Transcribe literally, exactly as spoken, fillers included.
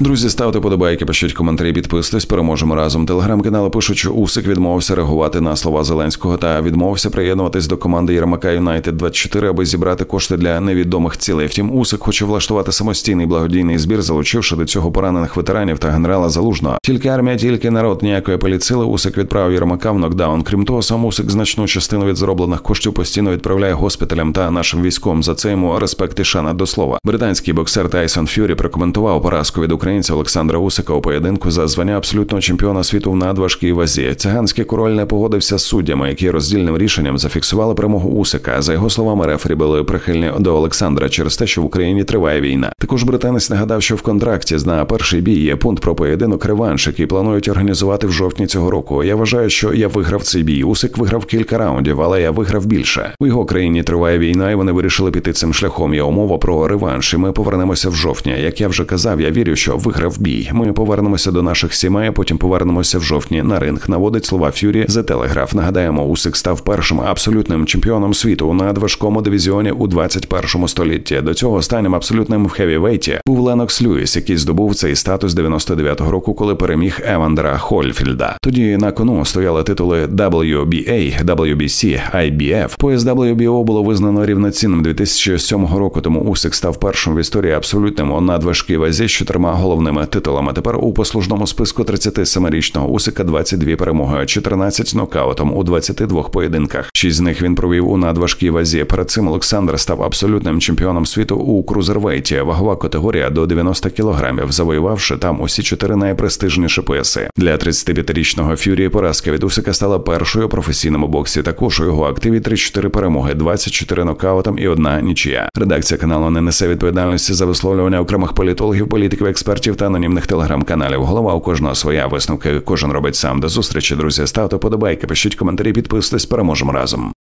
Друзі, ставте подобайки, пишіть коментарі, підписуйтесь, переможемо разом. Телеграм-канали пишуть, що Усик відмовився реагувати на слова Зеленського та відмовився приєднуватись до команди Єрмака Юнайтед двадцять чотири, аби зібрати кошти для невідомих цілей. Втім, Усик хоче влаштувати самостійний благодійний збір, залучивши до цього поранених ветеранів та генерала Залужного. Тільки армія, тільки народ, ніякої політсили. Усик відправив Єрмака в нокдаун. Крім того, сам Усик значну частину від зароблених коштів постійно відправляє госпіталям та нашим військовим. За це йому респект і шана до слова. Британський боксер Тайсон Ф'юрі прокоментував поразку від українця Олександра Усика у поєдинку за звання абсолютного чемпіона світу в надважкій вазі. Циганський король не погодився з суддями, які роздільним рішенням зафіксували перемогу Усика. За його словами, рефері були прихильні до Олександра через те, що в Україні триває війна. Також британець нагадав, що в контракті на перший бій є пункт про поєдинок реванш, який планують організувати в жовтні цього року. Я вважаю, що я виграв цей бій. Усик виграв кілька раундів, але я виграв більше. У його країні триває війна, і вони вирішили піти цим шляхом. Є умова про реванш, і ми повернемося в жовтні. Як я вже казав, я вірю, що виграв бій. Ми повернемося до наших сімей, а потім повернемося в жовтні на ринг. Наводить слова Ф'юрі The Telegraph. Нагадаємо, Усик став першим абсолютним чемпіоном світу у надважкому дивізіоні у двадцять першому столітті. До цього останнім абсолютним в хевівейті був Ленокс Льюіс, який здобув цей статус дев'яносто дев'ятого року, коли переміг Евандера Хольфільда. Тоді на кону стояли титули дабл ю бі ей, дабл ю бі сі, ай бі еф. Пояс дабл ю бі о було визнано рівноцінним дві тисячі сьомого року, тому Усик став першим в історії абсолютним у надважкій вазі з чотирма головними титулами. Тепер у послужному списку тридцятисемирічного Усика двадцять дві перемоги, чотирнадцять нокаутом у двадцяти двох поєдинках. Шість з них він провів у надважкій вазі. Перед цим Олександр став абсолютним чемпіоном світу у крузервейті, вагова категорія до дев'яноста кілограмів, завоювавши там усі чотири найпрестижніші пояси. Для тридцятип'ятирічного Ф'юрі поразка від Усика стала першою у професійному боксі. Також у його активі тридцять чотири перемоги, двадцять чотири нокаутом і одна нічия. Редакція каналу не несе відповідальності за висловлювання окремих політологів, політиків, експертів та анонімних телеграм-каналів. Голова у кожного своя, висновки кожен робить сам. До зустрічі, друзі. Ставте подобайки, пишіть коментарі, підписуйтесь, переможемо разом.